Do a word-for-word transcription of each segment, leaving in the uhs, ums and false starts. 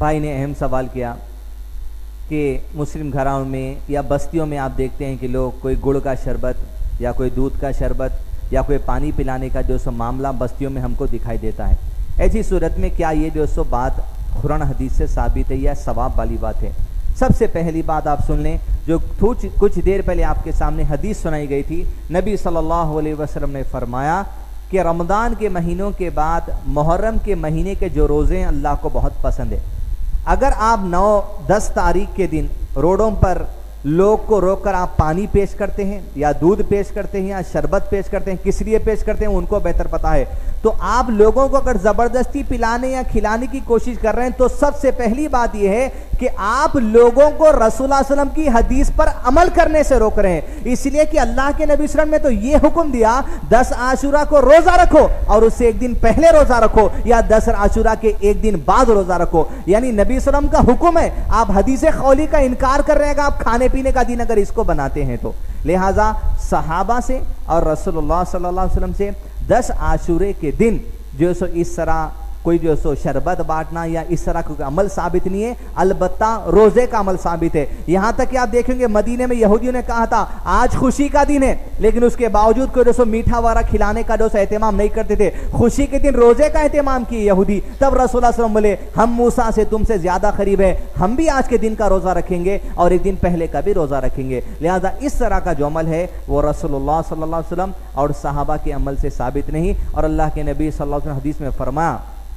بھائی نے اہم سوال کیا کہ مسلم گھروں میں یا بستیوں میں آپ دیکھتے ہیں کہ لوگ کوئی گڑ کا شربت یا کوئی دودھ کا شربت یا کوئی پانی پلانے کا جو سو معاملہ بستیوں میں ہم کو دکھائی دیتا ہے. ایسی صورت میں کیا یہ جو سو بات قرآن حدیث سے ثابت ہے یا ثواب والی بات ہے؟ سب سے پہلی بات آپ سن لیں، جو کچھ دیر پہلے آپ کے سامنے حدیث سنائی گئی تھی. نبی صلی اللہ علیہ وسلم نے فرمایا کہ رمضان کے مہینوں کے بعد محرم کے مہینے کے جو روزے ہیں اللہ کو بہت پسند ہے. اگر آپ نو دس تاریخ کے دن روڈوں پر لوگ کو روک کر آپ پانی پیش کرتے ہیں یا دودھ پیش کرتے ہیں یا شربت پیش کرتے ہیں، کس لیے پیش کرتے ہیں ان کو بہتر پتا ہے. تو آپ لوگوں کو اگر زبردستی پلانے یا کھلانے کی کوشش کر رہے ہیں تو سب سے پہلی بات یہ ہے کہ آپ لوگوں کو رسول اللہ صلی اللہ علیہ وسلم کی حدیث پر عمل کرنے سے روک رہے ہیں. اس لیے کہ اللہ کے نبی صلی اللہ علیہ وسلم نے تو یہ حکم دیا دس عاشورہ کو روزہ رکھو اور اس سے ایک دن پہلے روزہ رکھو یا دس عاشورہ کے ایک دن بعد روزہ رکھو. یعنی نبی صلی اللہ علیہ وسلم کا حکم ہے. آپ حدیث قولی کا انکار کر رہے ہیں کہ آپ کھانے پینے کا دن اگر اس کو بناتے ہیں تو. لہٰذا صحابہ سے اور رسول اللہ صلی اللہ علیہ وسلم سے دس عاشورے کے دن جو سو اس طرح کوئی جو سو شربت بانٹنا یا اس طرح کوئی عمل ثابت نہیں ہے، البتہ روزے کا عمل ثابت ہے. یہاں تک کہ آپ دیکھیں گے مدینے میں یہودیوں نے کہا تھا آج خوشی کا دن ہے، لیکن اس کے باوجود کوئی جو سو میٹھا وغیرہ کھلانے کا جو سو اہتمام نہیں کرتے تھے. خوشی کے دن روزے کا اہتمام کیے یہودی. تب رسول اللہ صلی اللہ علیہ وسلم بولے ہم موسیٰ سے تم سے زیادہ قریب ہیں، ہم بھی آج کے دن کا روزہ رکھیں گے اور ایک دن پہلے کا بھی روزہ رکھیں گے. لہذا اس طرح کا جو عمل ہے وہ رسول اللہ صلی اللہ علیہ وسلم اور صحابہ کے عمل سے ثابت نہیں. اور اللہ کے نبی صلی اللہ علیہ وسلم حدیث میں فرمایا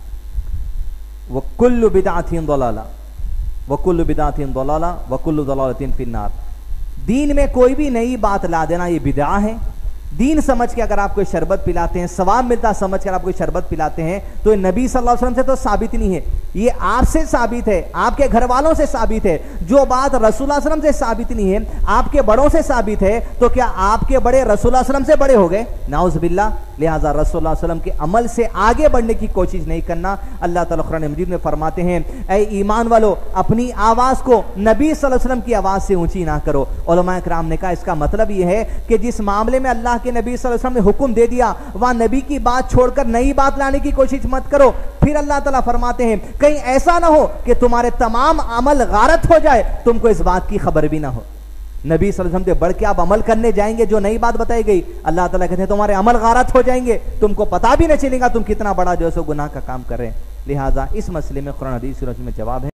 وَكُلُّ بِدْعَةٍ ضَلَالَةٍ وَكُلُّ بِدْعَةٍ ضَلَالَةٍ وَكُلُّ ضَلَالَةٍ فِي النَّارِ. دین میں کوئی بھی نئی بات لا دینا یہ بدعہ ہے. دین سمجھ کے اگر آپ کوئی شربت پلاتے ہیں، ثواب ملتا سمجھ کر آپ کوئی شربت پلاتے ہیں تو یہ نبی صلی اللہ علیہ وسلم سے تو ثابت نہیں ہے، یہ آپ سے ثابت ہے، آپ کے گھر والوں سے ثابت ہے. جو بات رسول اللہ صلی اللہ علیہ وسلم سے ثابت نہیں ہے، آپ کے بڑوں سے ثابت ہے، تو کیا آپ کے بڑے رسول اللہ صلی اللہ علیہ وسلم سے بڑے ہو گئے؟ نعوذ باللہ. لہٰذا رسول اللہ علیہ وسلم کے عمل سے آگے بڑھنے کی کوشش نہیں کرنا. اللہ تعالیٰ قرآن مجید میں فرماتے ہیں اے ایمان والو اپنی آواز کو نبی صلی اللہ علیہ وسلم کی آواز سے اونچی نہ کرو. علماء کرام نے کہا اس کا مطلب یہ ہے کہ جس معاملے میں اللہ کے نبی صلی اللہ علیہ وسلم نے حکم دے دیا وہاں نبی کی بات چھوڑ کر نئی بات لانے کی کوشش مت کرو. پھر اللہ تعالیٰ فرماتے ہیں کہیں ایسا نہ ہو کہ تمہارے تمام عمل غارت ہو جائے، تم کو اس بات کی خبر بھی نہ ہو. نبی صلی اللہ علیہ وسلم سے بڑھ کے آپ عمل کرنے جائیں گے جو نئی بات بتائی گئی، اللہ تعالیٰ کہتے ہیں تمہارے عمل غارت ہو جائیں گے، تم کو پتا بھی نہ چلے گا تم کتنا بڑا جو ہے سو گناہ کا کام کر رہے ہیں. لہٰذا اس مسئلے میں قرآن حدیث میں جواب ہے.